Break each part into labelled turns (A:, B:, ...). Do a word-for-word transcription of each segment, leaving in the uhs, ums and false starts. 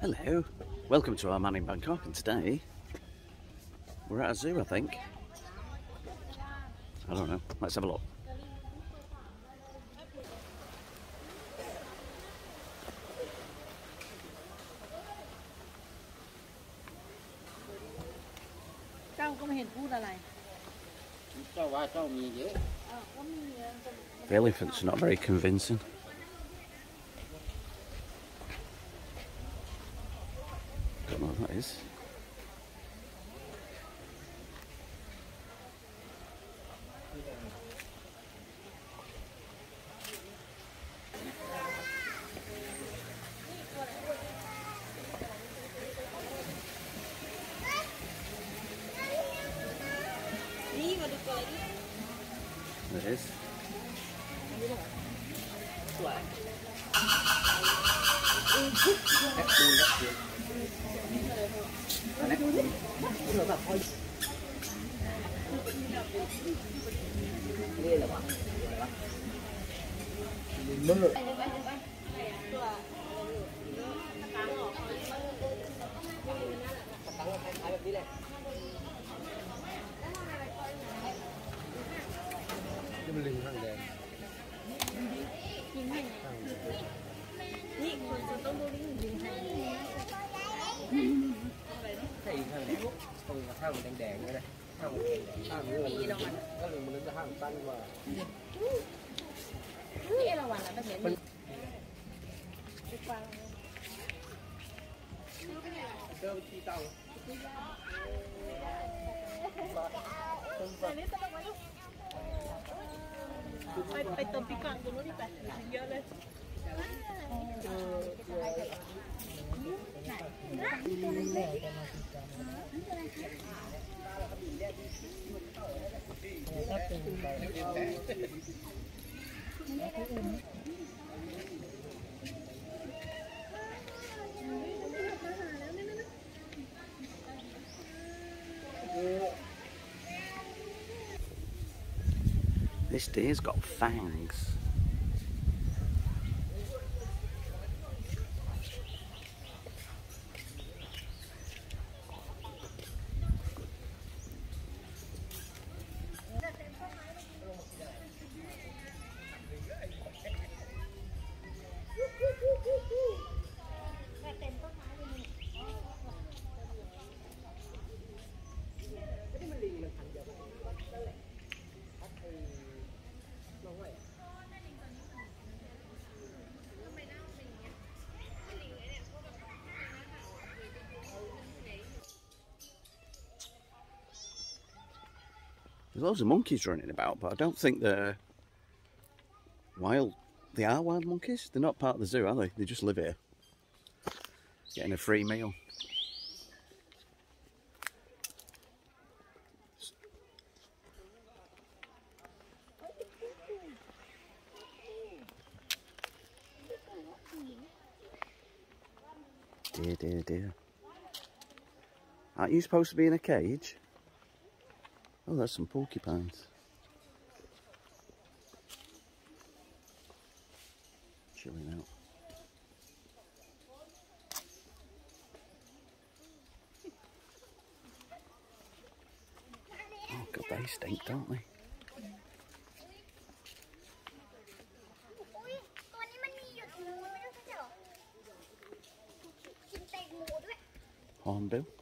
A: Hello, welcome to our man in Bangkok, and today we're at a zoo, I think. I don't know, let's have a look. The elephants are not very convincing. Don't know what that is. There it is.
B: ไปเติมพริกก่อนตรงนู้นที่ไปเยอะเลย
A: This deer's got fangs. There's loads of monkeys running about, but I don't think they're wild. They are wild monkeys? They're not part of the zoo, are they? They just live here, getting a free meal. Dear, dear, dear. Aren't you supposed to be in a cage? Oh, there's some porcupines. Chilling out. Oh god, they stink, don't they? Hornbill.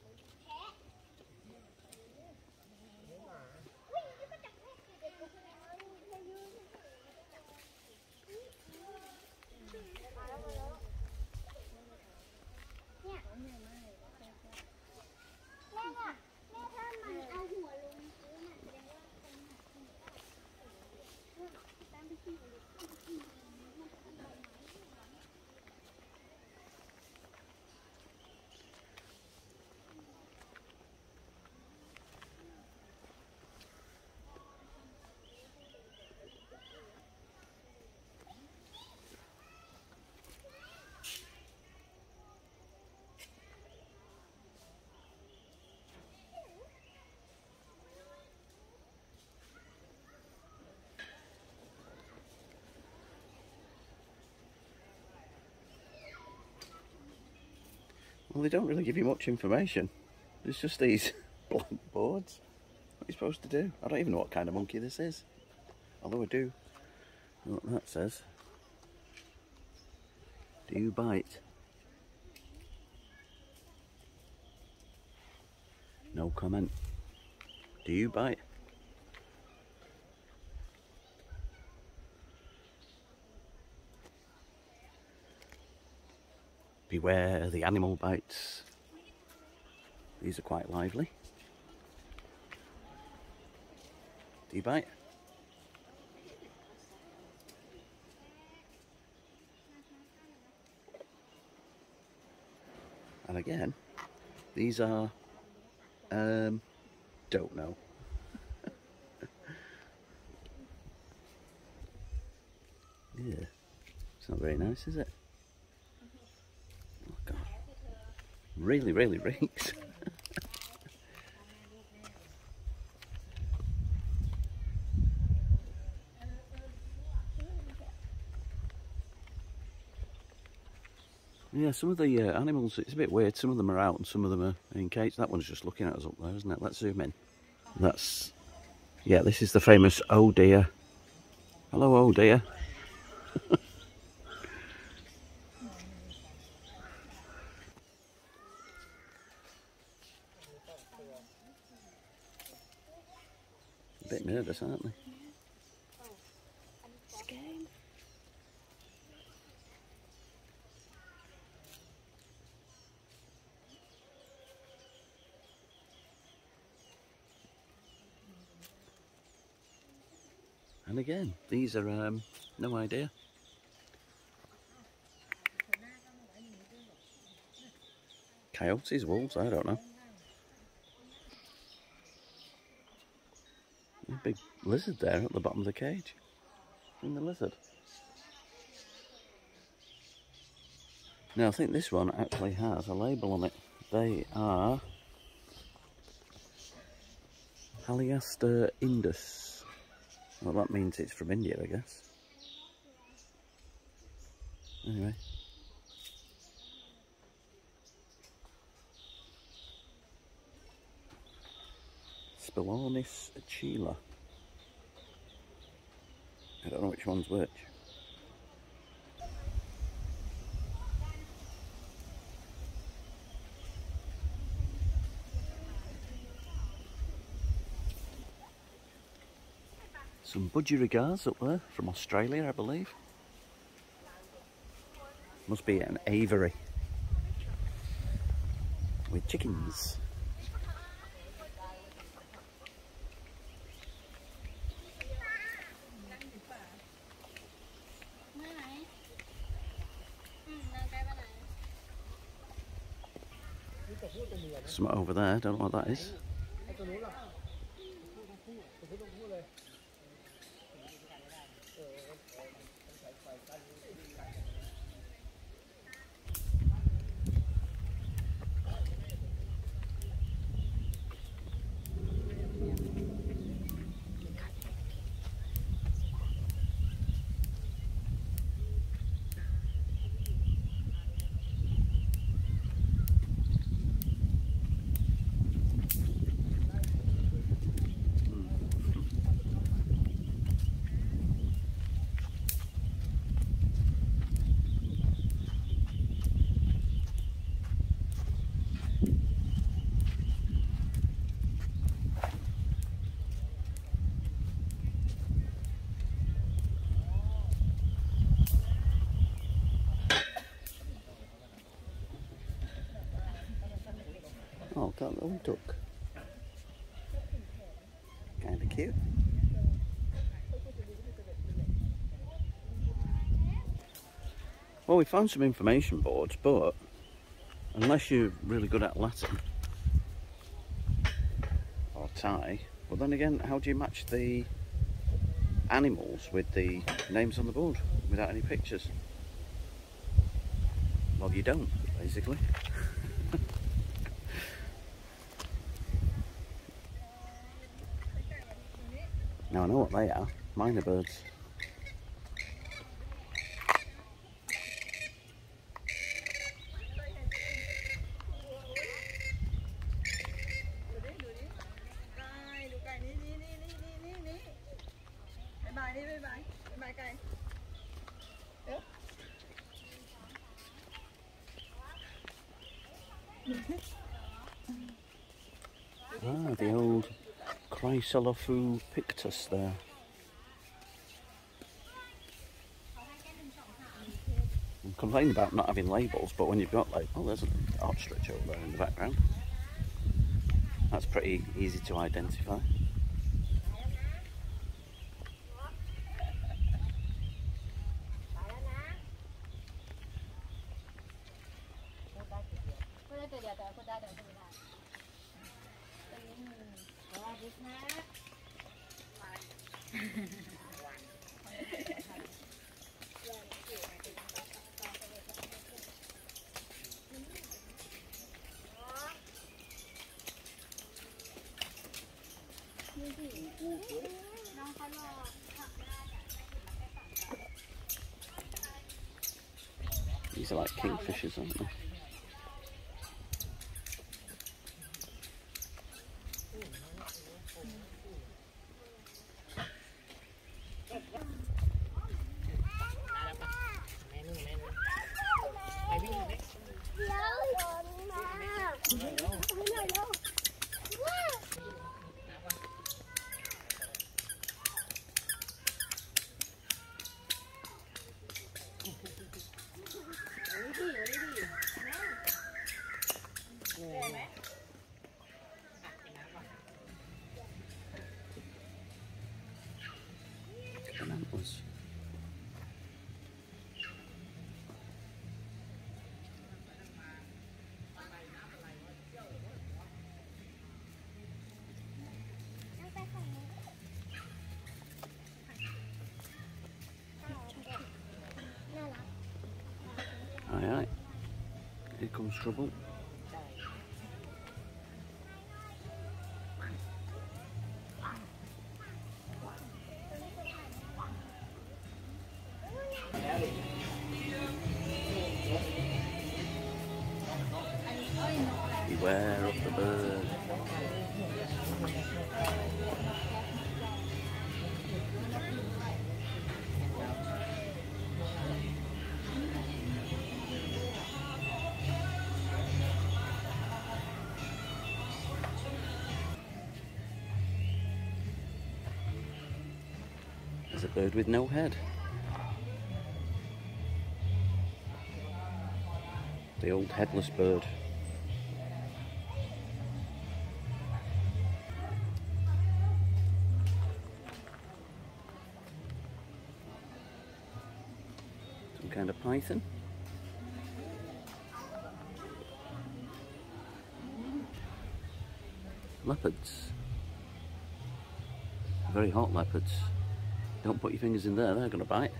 A: Well, they don't really give you much information. There's just these blank boards. What are you supposed to do? I don't even know what kind of monkey this is. Although I do know what that says. Do you bite? No comment. Do you bite? Beware the animal bites. These are quite lively. Do you bite? And again, these are, um, don't know. Yeah, it's not very nice, is it? Oh God, really, really reeks. Yeah, some of the uh, animals, it's a bit weird. Some of them are out and some of them are in cages. That one's just looking at us up there, isn't it? Let's zoom in. That's, yeah, this is the famous oh dear. Hello, oh dear. A bit nervous, aren't they? And again, these are um, no idea. Coyotes, wolves, I don't know. A big lizard there at the bottom of the cage. In the lizard. Now I think this one actually has a label on it. They are Haliaster indus. Well, that means it's from India, I guess. Anyway. Spilornis achila. I don't know which one's which. Some budgerigars up there from Australia, I believe. Must be an aviary with chickens. Something over there, don't know what that is. Oh, that little duck. Kind of cute. Well, we found some information boards, but unless you're really good at Latin or Thai, well then again, how do you match the animals with the names on the board without any pictures? Well, you don't, basically. Now I know what they are, myna birds. Ah, the old Chrysalophu pictus there. I'm complaining about not having labels, but when you've got like, oh, there's an ostrich over there in the background. That's pretty easy to identify. These are like kingfishers, aren't they? Antlers. Aye aye, here comes trouble. Beware of the bird. There's a bird with no head. The old headless bird. Some kind of python. Leopards. Very hot leopards. Don't put your fingers in there, they're going to bite.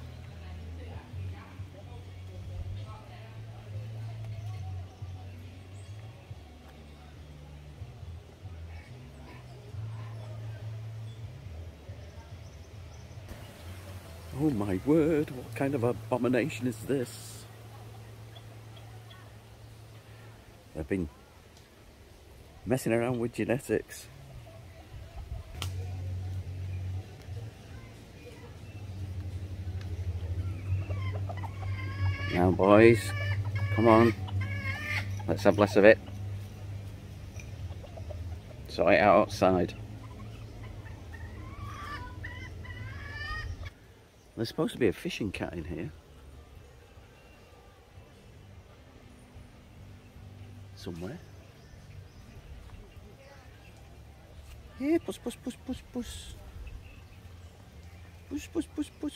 A: Oh my word, what kind of abomination is this? They've been messing around with genetics. Now boys, come on, let's have less of it. Sort it out outside. There's supposed to be a fishing cat in here. Somewhere. Here, puss, puss, puss, puss, puss. Puss, puss, puss, puss.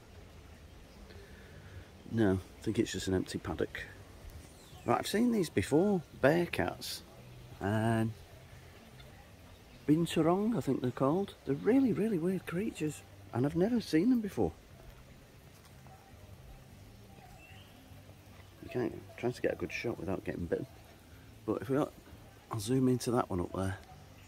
A: No, I think it's just an empty paddock. Right, I've seen these before, bear cats. And binturong, I think they're called. They're really, really weird creatures. And I've never seen them before. You can't, I'm trying to get a good shot without getting bitten. But if we got, I'll zoom into that one up there.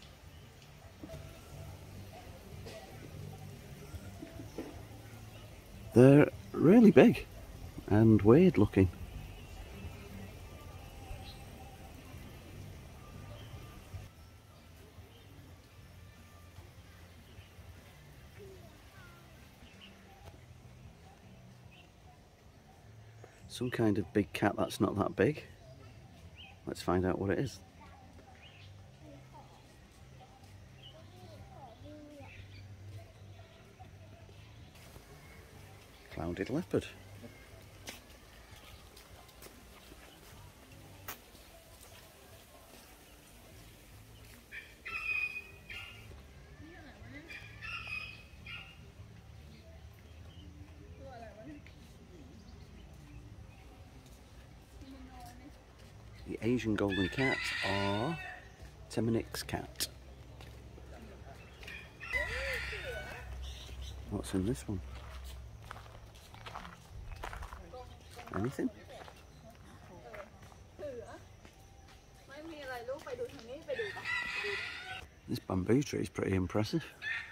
A: They're really big and weird looking. Some kind of big cat that's not that big. Let's find out what it is. Clouded leopard. The Asian golden cat or Temminck's cat. What's in this one? Anything? This bamboo tree is pretty impressive.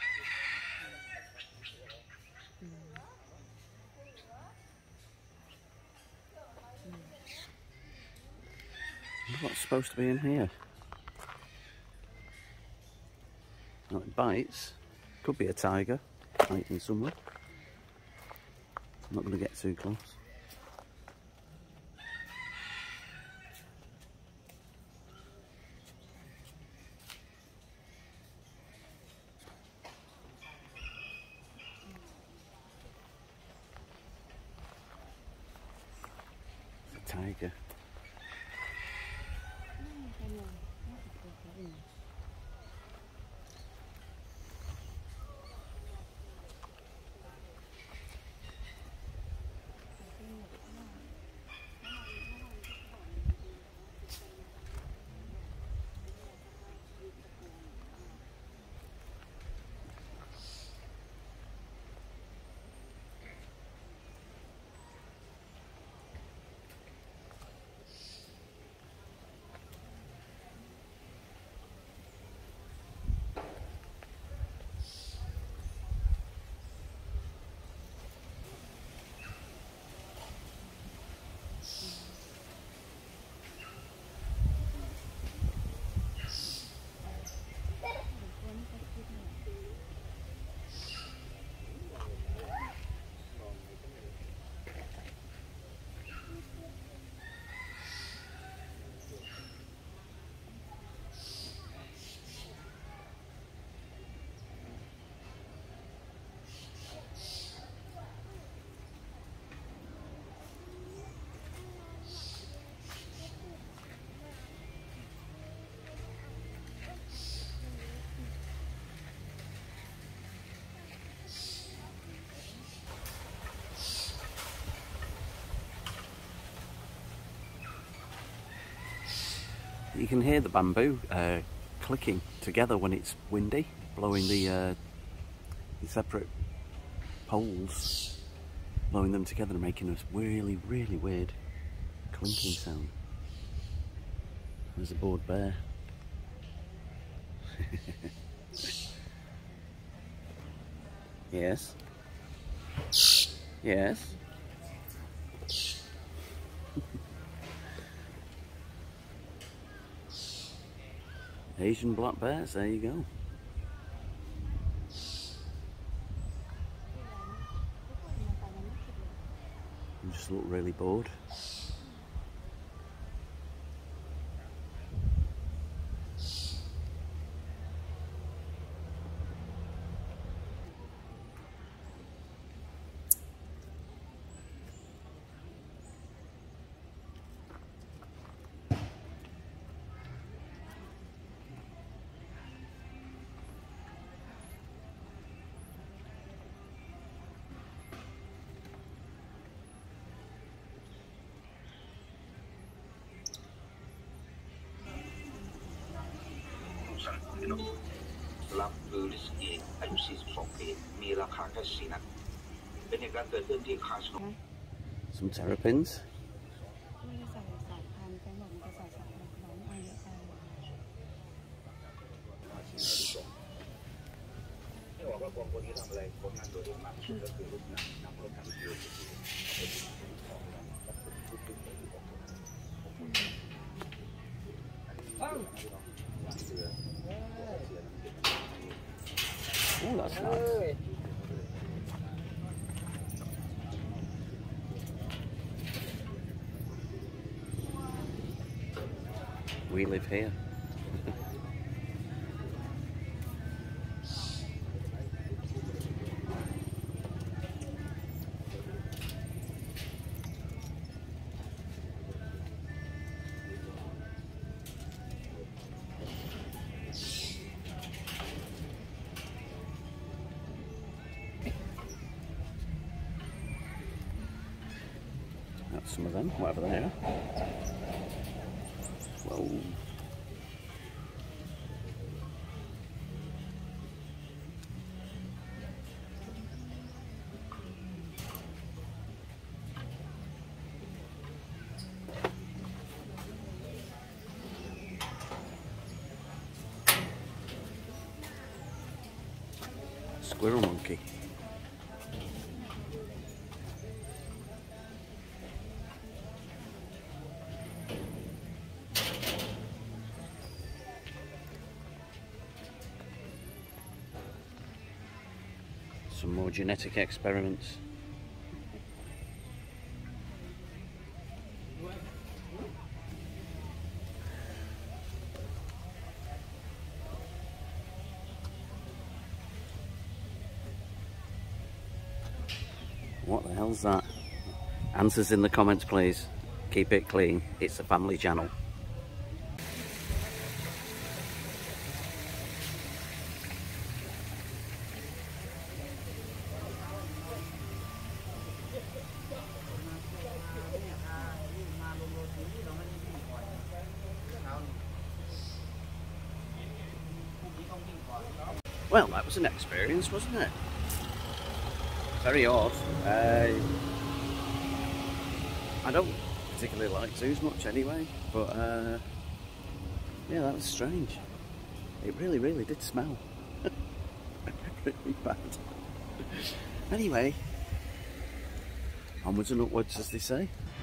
A: I wonder what's supposed to be in here. Well, it bites. Could be a tiger hiding somewhere. I'm not going to get too close. It's a tiger. You can hear the bamboo uh, clicking together when it's windy, blowing the, uh, the separate poles, blowing them together and making a really, really weird clinking sound. There's a bored bear. Yes. Yes. Asian black bears, there you go. You just look really bored. Some terrapins. Oh, that's nice. We live here. That's some of them, whatever they are. Whoa. Squirrel monkey. Some more genetic experiments. What the hell's that? Answers in the comments, please. Keep it clean. It's a family channel. Well, that was an experience, wasn't it? Very odd. Uh, I don't particularly like zoos much anyway, but uh, yeah, that was strange. It really, really did smell. Really bad. Anyway, onwards and upwards, as they say.